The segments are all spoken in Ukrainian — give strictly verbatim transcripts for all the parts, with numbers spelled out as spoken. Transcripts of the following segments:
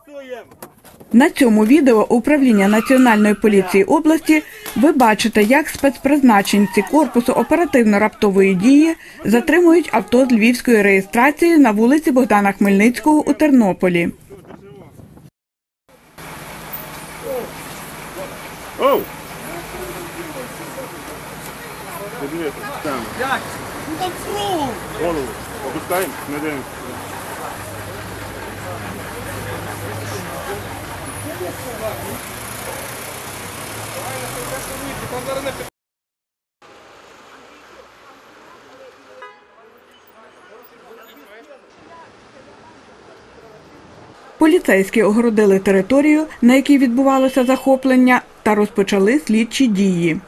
На цьому відео управління Національної поліції області ви бачите, як спецпризначенці корпусу оперативно-раптової дії затримують авто з львівською реєстрацією на вулиці Богдана Хмельницького у Тернополі. Оу! Голову опускаємо, не дивимося. Поліцейські огородили територію, на якій відбувалося захоплення, та розпочали слідчі дії.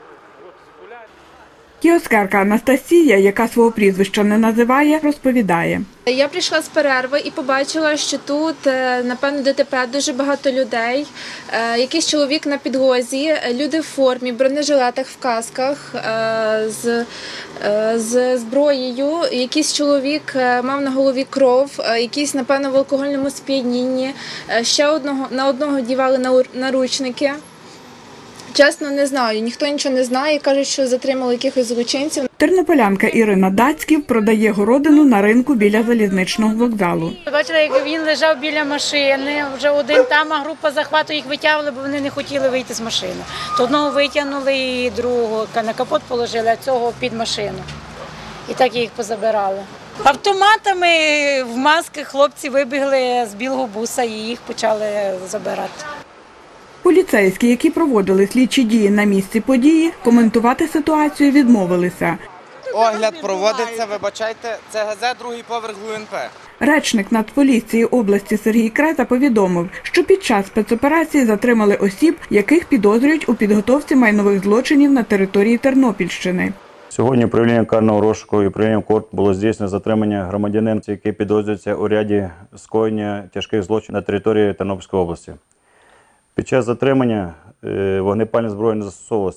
Кіоскерка Анастасія, яка свого прізвища не називає, розповідає. Я прийшла з перерви і побачила, що тут, напевно, ДТП, дуже багато людей. Якийсь чоловік на підлозі, люди в формі, в бронежилетах, в касках, з, з зброєю. Якийсь чоловік мав на голові кров, якийсь, напевно, в алкогольному сп'янінні. Ще одного, на одного дівали наручники. Чесно, не знаю, ніхто нічого не знає, кажуть, що затримали якихось злочинців. Тернополянка Ірина Дацьків продає городину на ринку біля залізничного вокзалу. Бачила, як він лежав біля машини, вже один там, а група захвату їх витягували, бо вони не хотіли вийти з машини. То одного витягнули і другого на капот положили, а цього під машину. І так їх позабирали. Автоматами в масках хлопці вибігли з білого буса і їх почали забирати. Поліцейські, які проводили слідчі дії на місці події, коментувати ситуацію відмовилися. Огляд проводиться, вибачайте, це ГЗ, другий поверх ГУНП. Речник Нацполіції області Сергій Крета повідомив, що під час спецоперації затримали осіб, яких підозрюють у підготовці майнових злочинів на території Тернопільщини. Сьогодні управлінням карного розшуку і управлінням КОРТ було здійснено затримання громадянина, який підозрюється у ряді скоєння тяжких злочинів на території Тернопільської області. Під час затримання вогнепальна зброя не застосовувалася.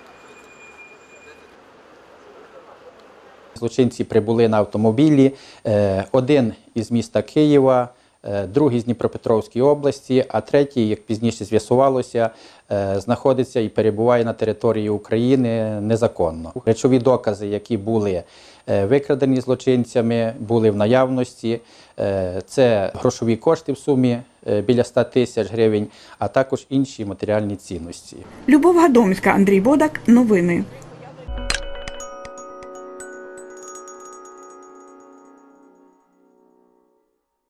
Злочинці прибули на автомобілі, один із міста Києва, другий з Дніпропетровської області, а третій, як пізніше з'ясувалося, знаходиться і перебуває на території України незаконно. Речові докази, які були викрадені злочинцями, були в наявності. Це грошові кошти в сумі біля ста тисяч гривень, а також інші матеріальні цінності. Любов Гадомська, Андрій Бодак. Новини.